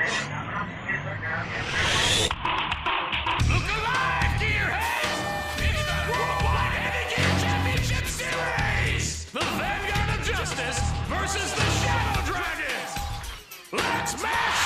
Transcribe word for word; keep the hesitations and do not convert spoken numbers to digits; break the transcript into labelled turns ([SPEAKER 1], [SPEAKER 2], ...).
[SPEAKER 1] Look alive, gearheads! It's the Worldwide Heavyweight Championship Series! The Vanguard of Justice versus the Shadow Dragons! Let's match